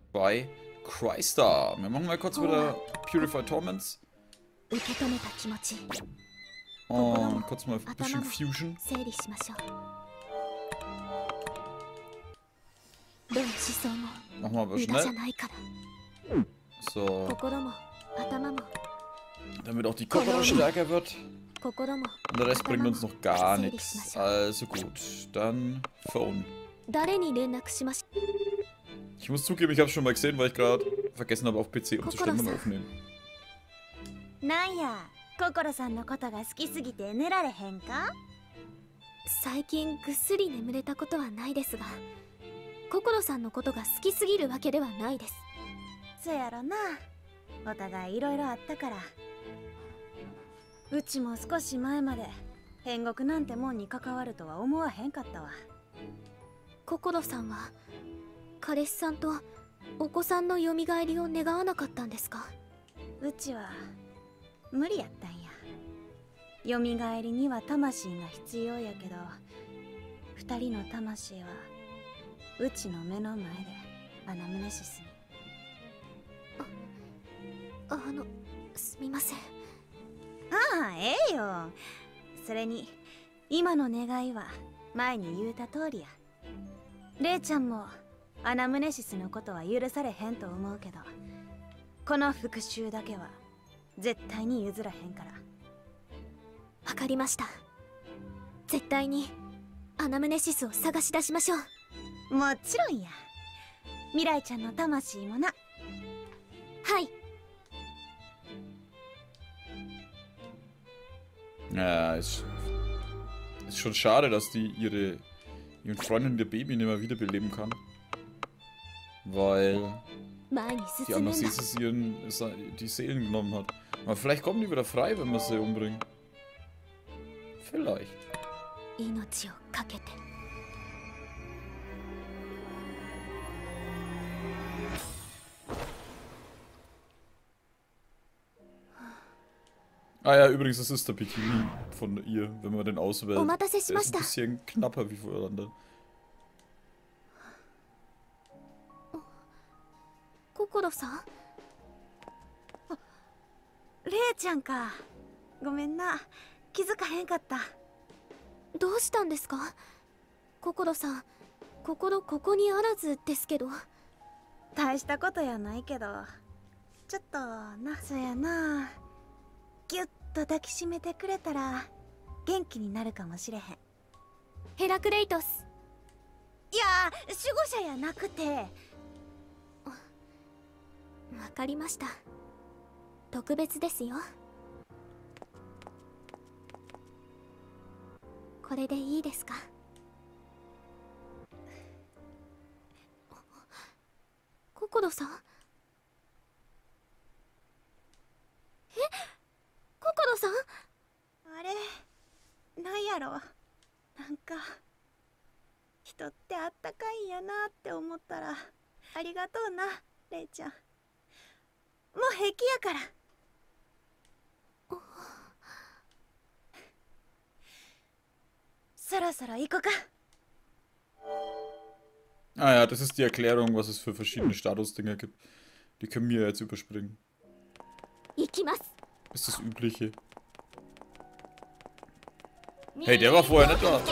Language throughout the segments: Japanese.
bei Crystar. Wir machen mal kurz wieder Purify Torments. Und kurz mal ein bisschen Fusion. Machen wir aber schnell. So. Damit auch die Kokoro stärker wird. Und der Rest bringt uns noch gar nichts. Also gut, dann Phone. Ich muss zugeben, ich habe es schon mal gesehen, weil ich gerade vergessen habe, auf PC umzustellen beim Aufnehmen. Ja, ist schon schade, dass die ihren Freundin, der Baby, nicht mehr wiederbeleben kann. Weil die Anastasis die Seelen genommen hat. Aber vielleicht kommen die wieder frei, wenn wir sie umbringen. Vielleicht. Ah ja, übrigens, das ist der Bikini von ihr, wenn man den auswählt. Der ist ein bisschen knapper wie voreinander. Kokoro-san? Rei-chan ka. Gomen na. Kizukahenkatta. Doushitan desu ka? Kokoro-san, kokoro koko ni arazu desu kedo. Taishita koto ya nai kedo. Chotto na. So ya na. ギュッと抱きしめてくれたら元気になるかもしれへん。ヘラクレイトス。いや、守護者やなくて。わかりました。特別ですよ。これでいいですか？ココロさん？ココロさん？あれ、なんやろ。なんか人ってあったかいんやなって思ったら、ありがとうな、レイちゃん。もう平気やから。そろそろ行こうか。 Ah ja, das ist die Erklärung, was es für verschiedene Statusdinger gibt. Die können wir jetzt überspringen. Ist das Übliche. Hey, der war vorher nicht da.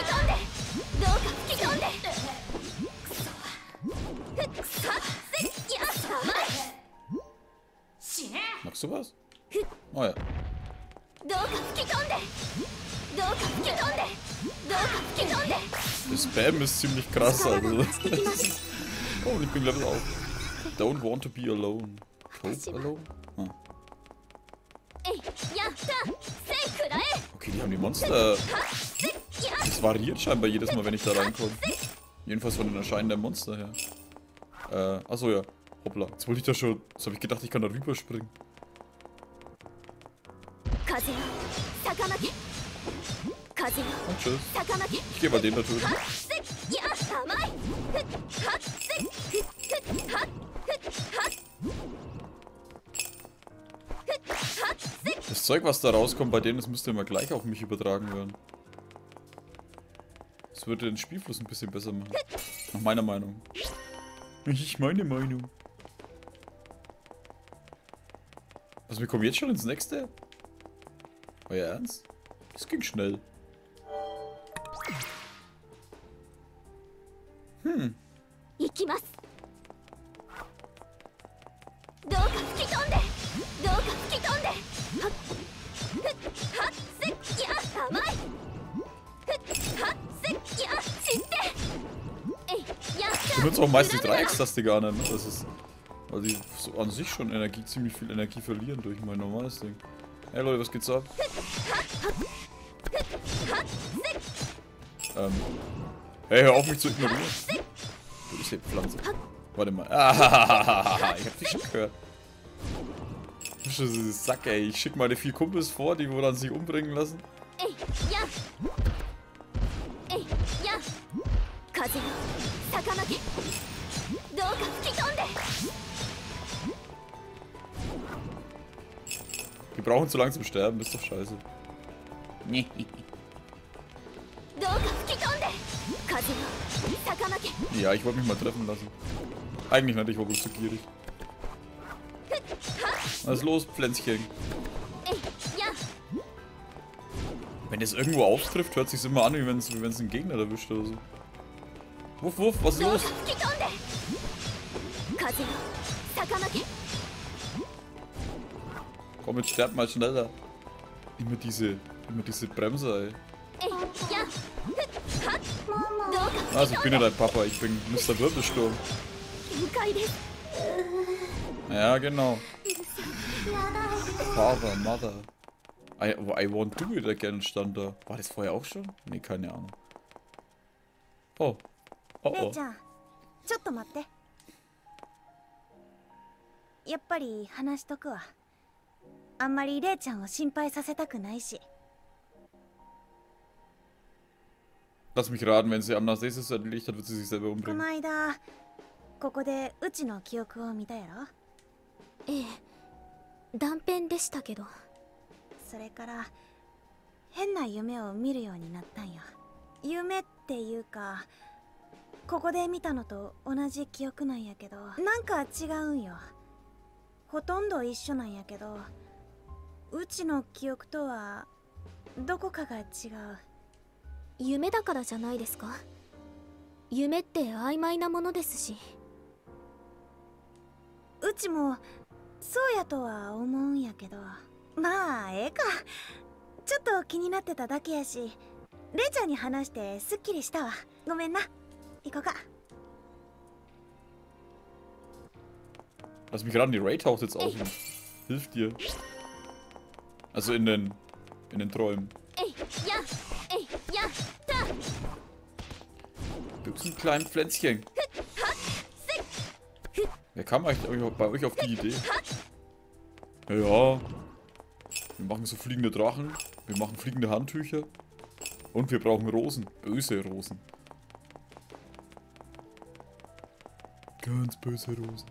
Machst du was? Oh ja. Das Spam ist ziemlich krass, also. Oh, ich bin Level auf. Don't want to be alone. Cope alone? Ah. Okay, die haben die Monster. Das variiert scheinbar jedes Mal, wenn ich da reinkomme. Jedenfalls von den erscheinenden Monster her. Achso, ja. Hoppla. Jetzt wollte ich da schon. Jetzt habe ich gedacht, ich kann da rüberspringen. Und tschüss. Ich gehe mal den da töten. Das Zeug, was da rauskommt bei denen, das müsste immer gleich auf mich übertragen werden. Das würde den Spielfluss ein bisschen besser machen. Nach meiner Meinung. Meine Meinung. Also wir kommen jetzt schon ins nächste? Euer Ernst? Das ging schnell. Hm. 行きます。どうか吹き飛んで、どうか吹き飛んで。はっ、ふっ、はっ、せっ、いや、甘い。ふっ、はっ、せっ、いや、知って。えい、やった。 Ich benutze auch meist die Dreieckstaste gar nicht, ne? Das ist, weil die so an sich schon Energie, ziemlich viel Energie verlieren durch mein normales Ding. Hey Leute, was geht's ab? Hey, hör auf mich zu ignorieren. Du bist hier Pflanze. Warte mal. Ah, ich hab dich schon gehört. Sack, ey. Ich schick meine 4 Kumpels vor, die wohl dann sich umbringen lassen. Die brauchen zu lang zum Sterben, das ist doch scheiße. Ja, ich wollte mich mal treffen lassen. Eigentlich nicht, ich war bloß zu gierig. Was ist los, Pflänzchen? Wenn es irgendwo auftrifft, hört sich's immer an, wie wenn es einen Gegner erwischt oder so. Wuff, wuff, was ist los? Komm, jetzt sterb mal schneller. Immer diese Bremse, ey. Also ich bin ja dein Papa, ich bin Mr. Wirbelsturm. Ja, genau. Father, Mother. I want to do it again stand da. War das vorher auch schon? Nee, keine Ahnung. Oh. Oh, oh. ちょっと待って。やっぱり話しとくわ。あんまりレイちゃんを心配させたくないし。 Lass mich raten, wenn sie Amnesis erledigt hat, wird sie sich selber umbringen. この間、ここでうちの記憶を見たやろ？ええ、断片でしたけど。それから変な夢を見るようになったんよ。夢っていうか、ここで見たのと同じ記憶なんやけど、なんか違うんよ。ほとんど一緒なんやけど、うちの記憶とはどこかが違う。 夢だからじゃないですか。夢って曖昧なものですし。うちもそうやとは思うんやけど、まあええか。ちょっと気になってただけやし、レイちゃんに話してすっきりしたわ。ごめんな。行こうか。 Lass mich raten, die Raid taucht jetzt auf und hilft dir. Also in den Träumen. Du bist ein kleines Pflänzchen. Wer kam eigentlich bei euch auf die Idee? Ja. Wir machen so fliegende Drachen. Wir machen fliegende Handtücher. Und wir brauchen Rosen. Böse Rosen. Ganz böse Rosen.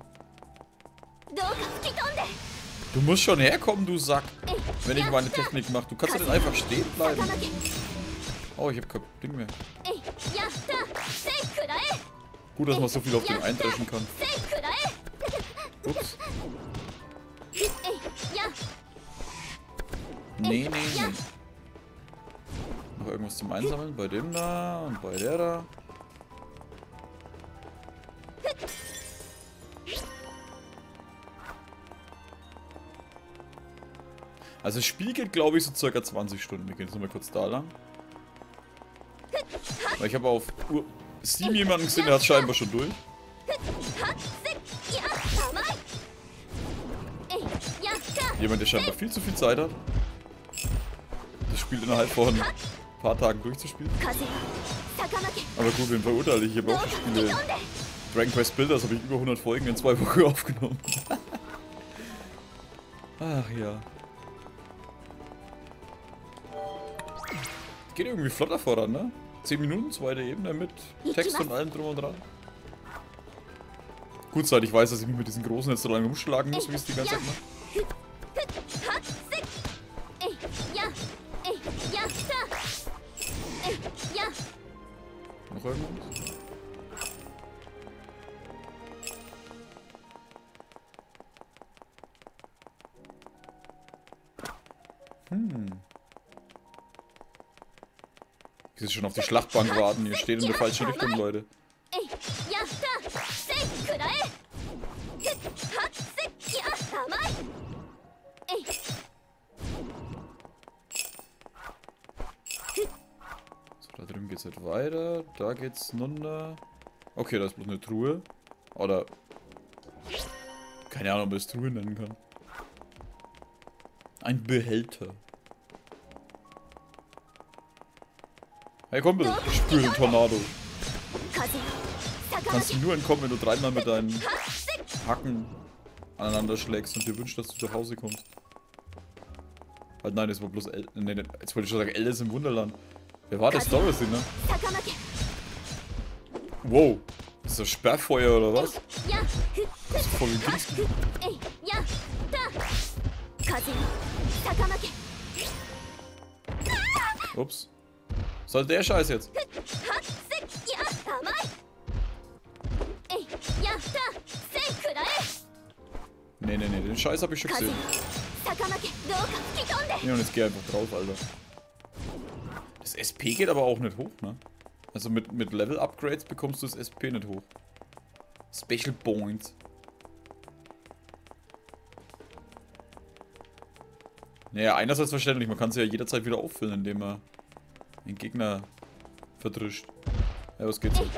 Du musst schon herkommen, du Sack. Wenn ich meine Technik mache. Du kannst ja nicht einfach stehen bleiben. Oh, ich hab kein Ding mehr. Gut, dass man so viel auf den eindreschen kann. Ups. Nee, nee, nee. Noch irgendwas zum Einsammeln? Bei dem da und bei der da. Also das Spiel geht, glaube ich, so circa 20 Stunden. Wir gehen jetzt nochmal kurz da lang. Weil ich habe auf Steam jemanden gesehen, der hat scheinbar schon durch. Jemand, der scheinbar viel zu viel Zeit hat. Das Spiel innerhalb von ein paar Tagen durchzuspielen. Aber gut, wen verurteile ich? Ich habe auch schon Spiele. Dragon Quest Builders habe ich über 100 Folgen in 2 Wochen aufgenommen. Ach ja. Geht irgendwie flotter voran, ne? 10 Minuten, zweite Ebene mit Text und allem drum und dran. Gut, seit ich weiß, dass ich mich mit diesen Großen jetzt so lange umschlagen muss, wie es die ganze Zeit macht. Noch irgendwas? Ich will schon auf die Schlachtbank warten. Ihr steht in der falschen Richtung, Leute. So, da drüben geht's halt weiter. Da geht's runter. Okay, da ist bloß eine Truhe. Oder... Keine Ahnung, ob man das Truhe nennen kann. Ein Behälter. Hey Kumpel, ich spüre den Tornado. Du kannst nur entkommen, wenn du dreimal mit deinen Hacken aneinander schlägst und dir wünschst, dass du zu Hause kommst. Halt nein, das war bloß jetzt wollte ich schon sagen, Alice im Wunderland. Wer war das Dorothy, ne? Wow. Ist das Sperrfeuer oder was? Das ist voll günstig. Ups. Was soll der Scheiß jetzt? Nee, den Scheiß hab ich schon gesehen. Ja, und jetzt geh einfach drauf, Alter. Das SP geht aber auch nicht hoch, ne? Also mit Level-Upgrades bekommst du das SP nicht hoch. Special Points. Naja, einerseits verständlich, man kann sie ja jederzeit wieder auffüllen, indem man den Gegner verdrischt. Ja, was geht's?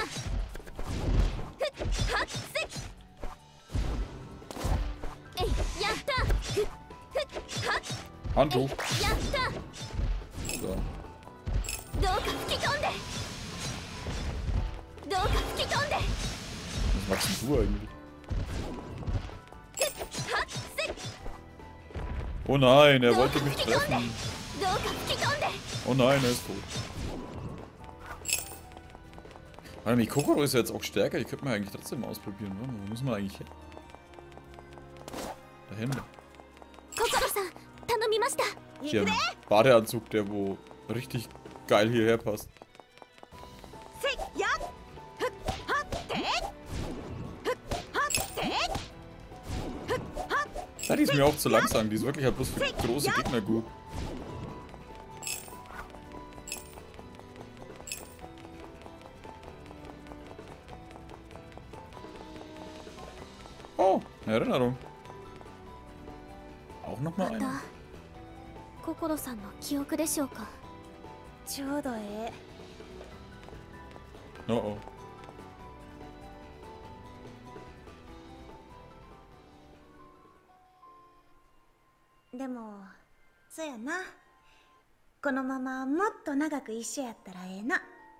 Handtuch. So. Was machst denn du eigentlich? Oh nein, er wollte mich treffen. Oh nein, er ist tot. Warte mal, Kokoro ist ja jetzt auch stärker. Die könnte man eigentlich trotzdem mal ausprobieren. Warte mal, wo müssen wir eigentlich hin? Dahin. Hier ein Badeanzug, der wo richtig geil hierher passt. Ja, die ist mir auch zu langsam. Die ist wirklich halt bloß für große Gegner gut. Oh, eine Erinnerung. Auch nochmal eine. Kokoro-sanの記憶でしょうか。ちょうどええ。 Oh oh. でも、そやな。このままもっと長く一緒やったらええな。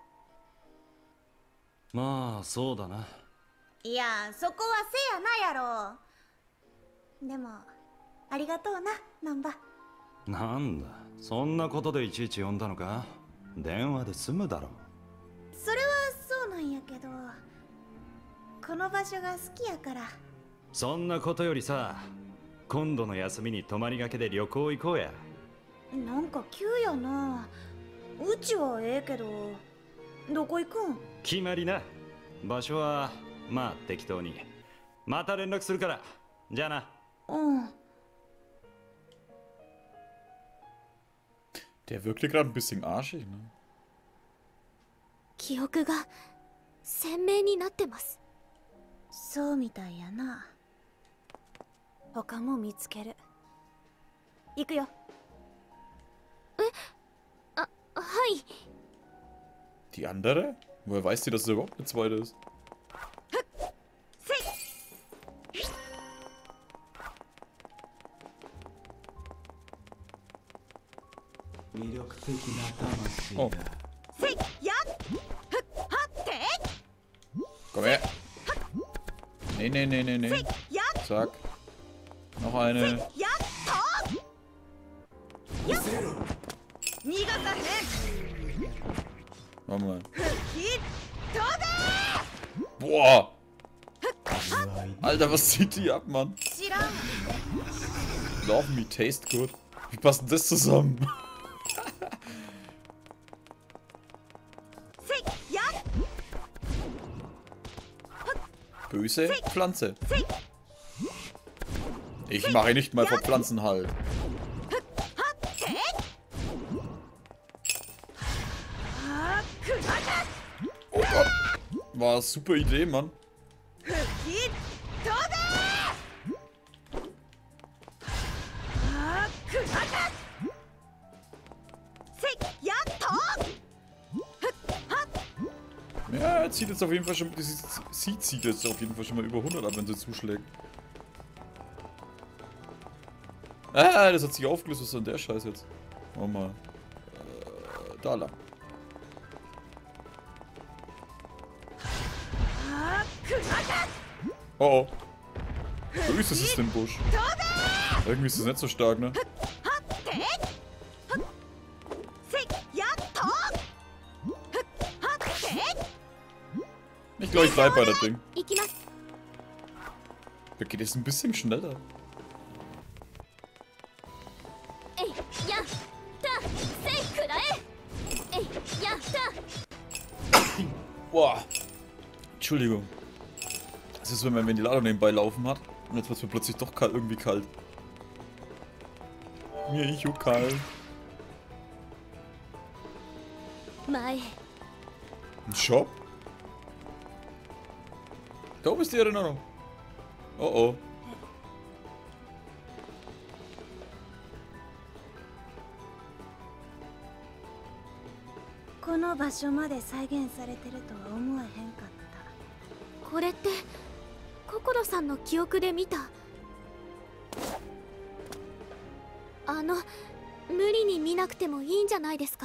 まあ、そうだな。 いや、そこはせやなやろ。でも、ありがとうな、ナンバ。 なんだ、そんなことでいちいち呼んだのか？電話で済むだろ。 それはそうなんやけど、この場所が好きやから。 そんなことよりさ、今度の休みに泊まりがけで旅行行こうや。 なんか急やな。うちはええけど、どこ行くん？ 決まりな。場所はまあ適当に。また連絡するから。じゃあな。 うん。 Der wirkte gerade ein bisschen arschig, ne? 記憶が鮮明になってます。そうみたいやな。他も見つける。行くよ。はい。 Die andere? Woher weiß die, dass es überhaupt eine zweite ist? Oh. Komm her. Nee. Zack. Noch eine. Warte mal. Boah. Alter, was zieht die ab, Mann? Love me, taste good. Wie passt denn das zusammen? Böse Pflanze. Ich mache nicht mal vor Pflanzen halt. War eine super Idee, Mann. Ja, er zieht jetzt auf jeden Fall schon. Sie zieht jetzt auf jeden Fall schon mal über 100 ab, wenn sie zuschlägt. Ah, das hat sich aufgelöst. Was ist denn der Scheiß jetzt? Warte mal. Da lang. Oh oh. So ist es im Busch. Irgendwie ist das nicht so stark, ne? Ich glaube, ich bleib bei der Ding. Da geht es ein bisschen schneller. Boah. Entschuldigung. Das ist, wenn man Ventilator nebenbei laufen hat. Und jetzt wird es mir plötzlich doch kalt, irgendwie kalt. Mir ist so kalt. Ein Shop? Da oben ist die Erinnerung. Oh oh. この場所まで再現されてるとは思えへんかった。これって心さんの記憶で見た。無理に見なくてもいいんじゃないですか。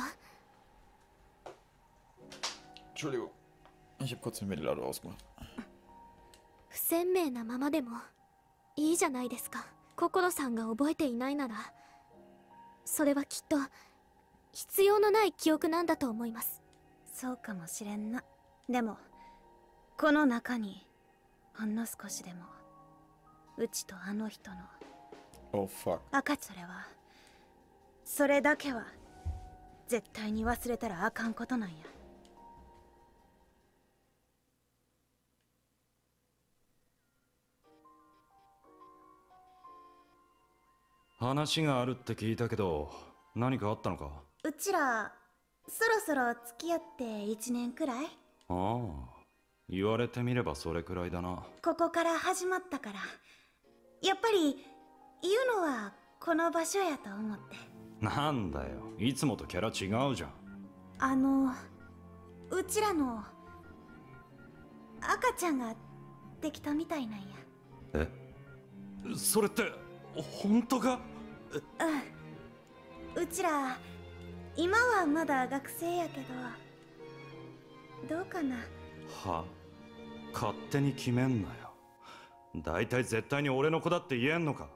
Entschuldigung. Ich habe kurz den Ventilator ausgemacht. 不鮮明なままでもいいじゃないですか。心さんが覚えていないなら、それはきっと必要のない記憶なんだと思います。そうかもしれんな。でもこの中にほんの少しでもうちとあの人の Oh fuck. それだけは絶対に忘れたらあかんことなんや。 話があるって聞いたけど、何かあったのか？ うちらそろそろ付き合って1年くらい？ ああ、言われてみればそれくらいだな。 ここから始まったから、やっぱり言うのはこの場所やと思って。 なんだよ、いつもとキャラ違うじゃん。 うちらの赤ちゃんができたみたいなんや。 え？それって本当か？ うん。うちら今はまだ学生やけど、どうかな。 は？勝手に決めんなよ。だいたい絶対に俺の子だって言えんのか？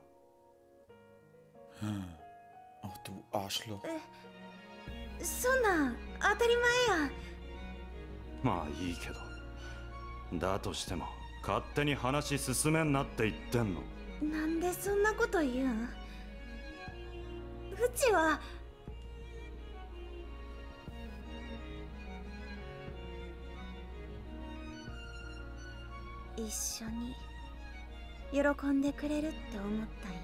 Ach du Arschloch. そんなん当たり前やん。 まあいいけど、だとしても勝手に話進めんなって言ってんの。 なんでそんなこと言うん？うちは一緒に喜んでくれるって思ったんや。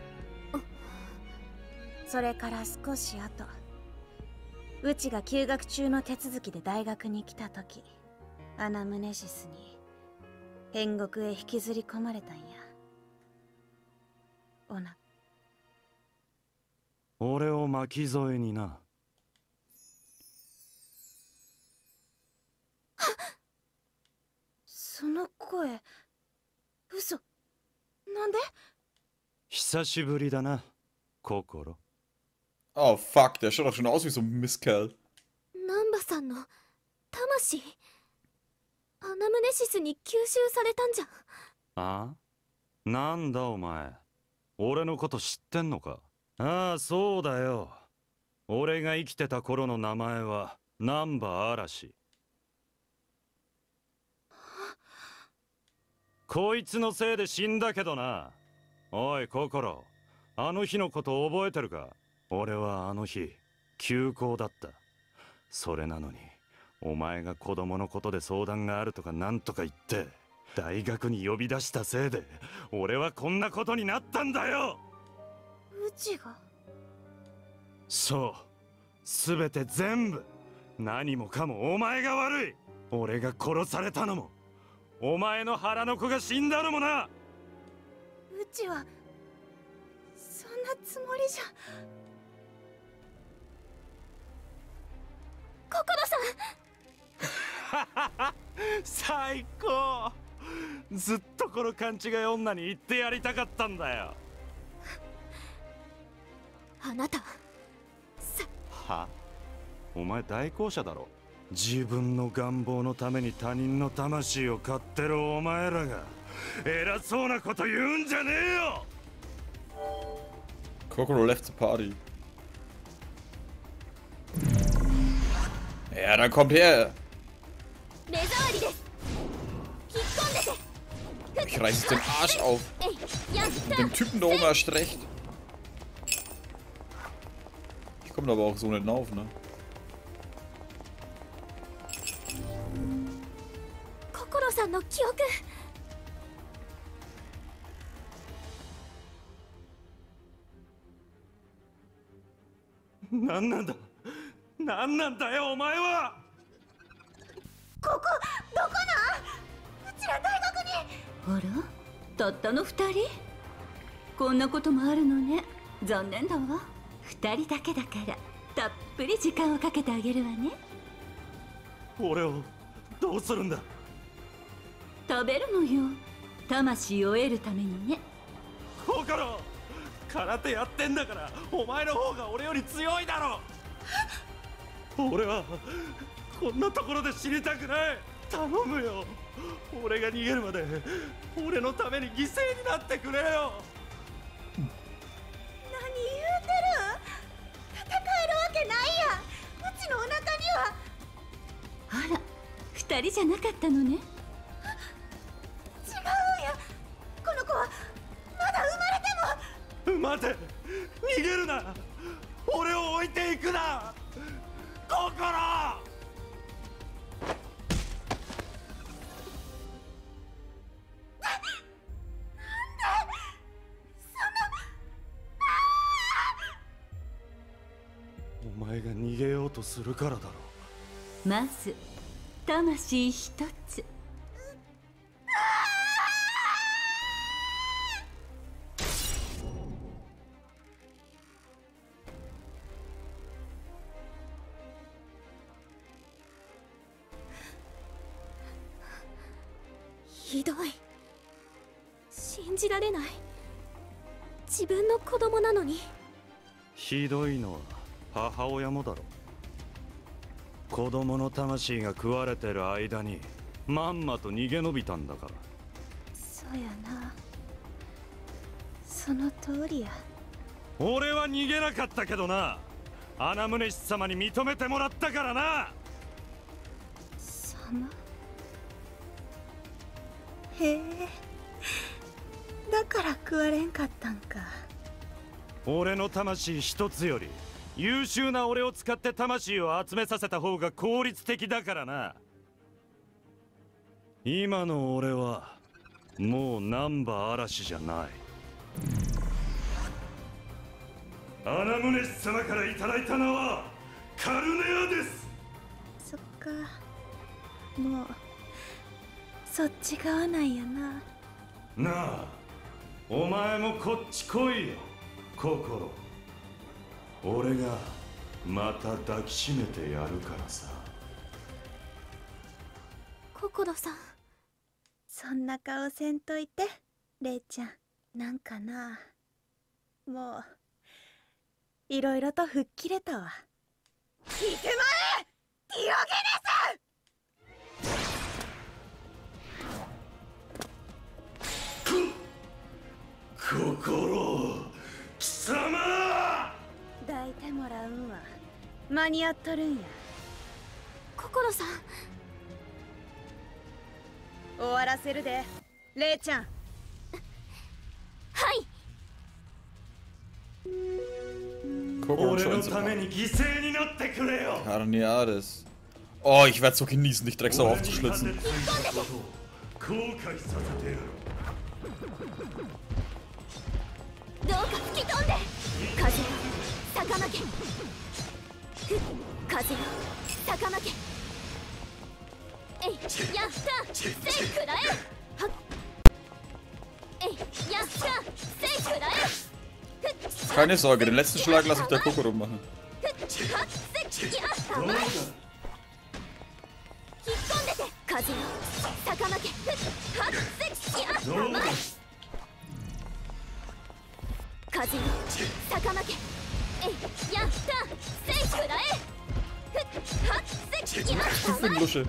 それから少し後、うちが休学中の手続きで大学に来た時、アナムネシスに天国へ引きずり込まれたんや。 俺を巻き添えにな。 その声、嘘。なんで？ 久しぶりだな、心。 Oh fuck, der schaut doch schon aus wie so ein Mistkerl. ナンバさんの魂、アナムネシスに吸収されたんじゃん。 あ？なんだお前、俺のこと知ってんのか？ああ、そうだよ。俺が生きてた頃の名前はナンバ嵐。こいつのせいで死んだけどな。おい心、あの日のこと覚えてるか？俺はあの日休校だった。それなのにお前が子供のことで相談があるとかなんとか言って大学に呼び出したせいで俺はこんなことになったんだよ。 うちが？ そう、すべて全部、何もかもお前が悪い。 俺が殺されたのもお前の腹の子が死んだのもな。 うちはそんなつもりじゃ。ココドさん最高。ずっとこの勘違い女に言ってやりたかったんだよ。 あなたは？お前代行者だろ。自分の願望のために他人の魂を買ってるお前らが偉そうなこと言うんじゃねえよ。 Kokoro left the party. Ja, dann kommt her. Ich reiß den Arsch auf. Und den Typen da oben erst recht. Ich komme aber auch so nicht auf, ne? Kokoro-sanの記憶。 なんなんだ。なんなんだよお前は。 ここどこなん？うちら大学に。 あら、たったの2人？こんなこともあるのね。残念だわ。2人だけだからたっぷり時間をかけてあげるわね。 俺をどうするんだ？ 食べるのよ。魂を得るためにね。 ココロ、空手やってんだからお前の方が俺より強いだろ。俺はこんなところで死にたくない。頼むよ。俺が逃げるまで俺のために犠牲になってくれよ。 何言うてる？戦えるわけないやん。うちのお腹には。 あら、2人じゃなかったのね。 違うんや。この子はまだ生まれても。 待て、逃げるな。俺を置いていくな。ココロ。お前が逃げようとするからだろ。 まず魂一つ。 ひどい。信じられない。自分の子供なのに。 ひどいのは母親もだろ。子供の魂が食われてる間にまんまと逃げ延びたんだから。 そうやな。その通りや。 俺は逃げなかったけどな。アナムネシス様に認めてもらったからな。 様？へえ、だから食われんかったんか。 俺の魂一つより優秀な俺を使って魂を集めさせた方が効率的だからな。今の俺はもう南波嵐じゃない。アナムネシス様からいただいた名はカルネアです。 そっか、もうそっち側なんやな。 なあ、お前もこっち来いよ、心。俺がまた抱きしめてやるからさ。 ココロさん、そんな顔せんといて、レイちゃん。なんかな、もういろいろと吹っ切れたわ。聞いてまえ、ディオゲネス。心、貴様。 抱いてもらうんは間に合っとるんや。ココロさん、終わらせるで、レイちゃん。はい。 俺のために犠牲になってくれよ。 Carneades. Oh, ich werde so genießen, dich Drecksau aufzuschlitzen. 後悔させてやる。 どうか吹き飛んで。風よ、逆負け。風よ、逆負け。 えいやったせいくらえはっえいやったせいくらえ Keine Sorge, den letzten Schlag lasse ich der Kokoro machen. はっせいや甘い引っ込んでて風よ逆負けはっせいや甘い風よ逆負けえいやったせいくらえはっせいや Ich bin 甘い Lusche.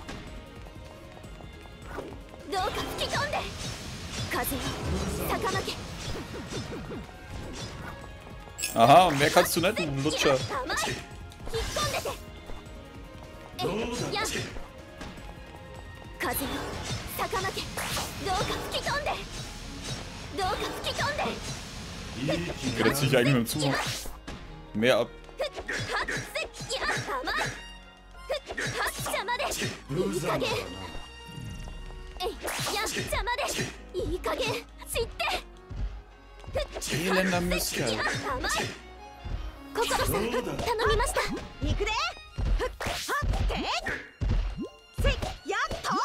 どうか吹き飛んで風よ逆負け Aha, mehr kannst du nicht, du Lutscher. 甘い引っ込んでてえいや風よ逆負けどうか吹き飛んでどうか吹き飛んで Grenzt sich eigentlich mit dem Zug. Mehr ab. はっせいや甘いはっ邪魔でいい加減えいや邪魔でいい加減知って Elender Mistkerl. いや甘い心さん頼みました行くではってせいやっと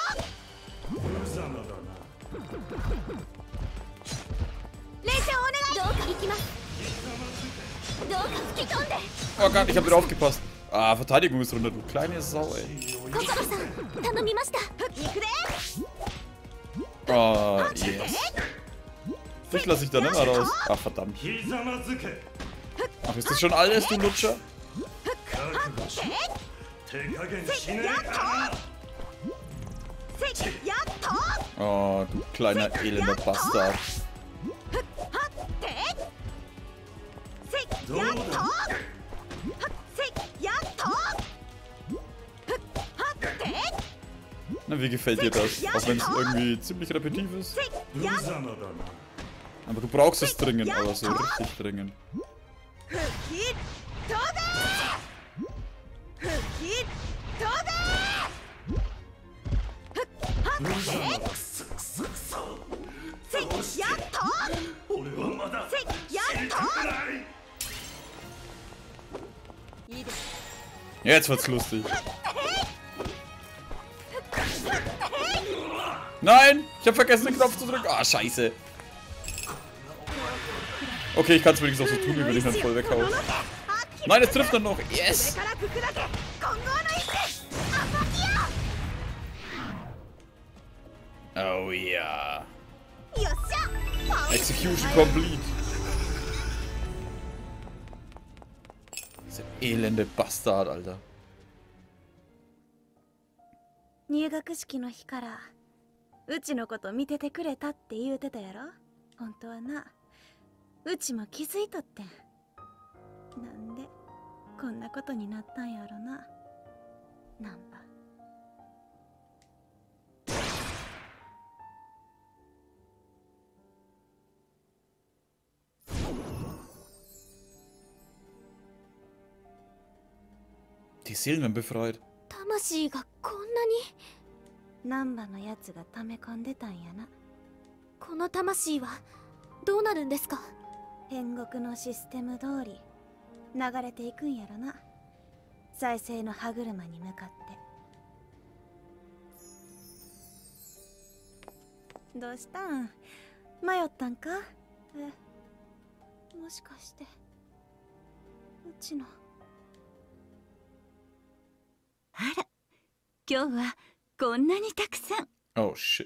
レイちゃんお願いどうか行きますどうか吹き飛んで Oh Gott, ich hab wieder aufgepasst. Ah, Verteidigung ist runter, du kleine Sau, ey. 心さん頼みました行くで Oh, yes. Dich lasse ich da nicht mehr raus. Ach, verdammt. Ach, ist das schon alles, du Lutscher? Oh, du kleiner elender Bastard. Na, wie gefällt dir das? Auch wenn es irgendwie ziemlich repetitiv ist. Aber du brauchst es dringend, aber so richtig dringend. Jetzt wird's lustig. Nein! Ich hab vergessen, den Knopf zu drücken. Ah, scheiße. Okay, ich kann es wenigstens auch so tun, wie wenn ich dann voll weghaue. Nein, es trifft dann noch. Yes! Oh ja. Execution complete. Dieser elende Bastard, Alter. 入学式の日からうちのこと見ててくれたって言うてたやろ本当はなうちも気づいとってんなんでこんなことになったんやろなナンバ Die Seelen werden befreit. 魂がこんなにナンバのやつが溜め込んでたんやなこの魂はどうなるんですか天国のシステム通り流れていくんやろな再生の歯車に向かってどうしたん迷ったんかもしかしてうちのあら、今日はこんなにたくさん。 Oh shit.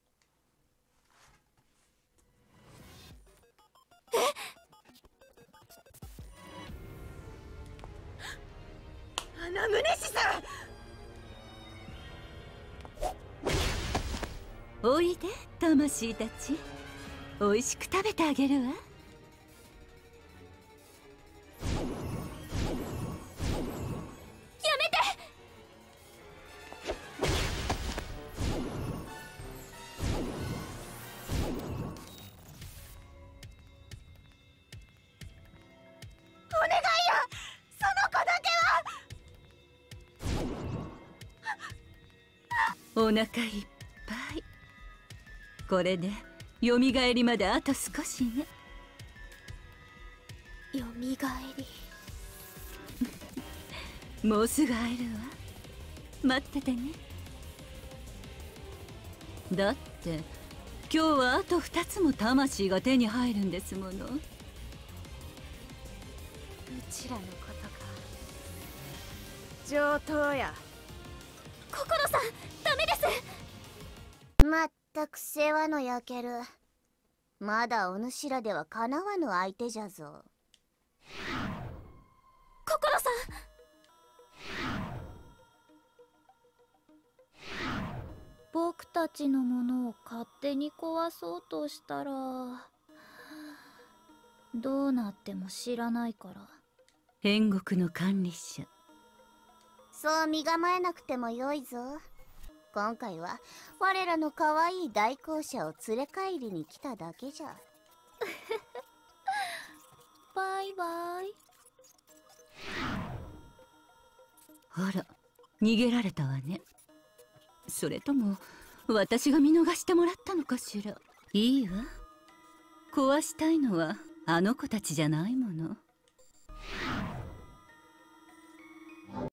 花宗師さん。おいで、魂たち。おいしく食べてあげるわ。お腹いっぱい。これでよみがえりまであと少しね。 よみがえりもうすぐ会えるわ。待っててね。 だって今日はあと2つも魂が手に入るんですもの。うちらのことか。上等や。心さん、ダメです。 まったく世話の焼ける。まだお主らではかなわぬ相手じゃぞ。 心さん。僕たちのものを勝手に壊そうとしたらどうなっても知らないから。 天国の管理者。 そう身構えなくてもよいぞ。今回は我らの可愛い代行者を連れ帰りに来ただけじゃ。 バイバイ。 あら、逃げられたわね。それとも私が見逃してもらったのかしら。いいわ、壊したいのはあの子たちじゃないもの。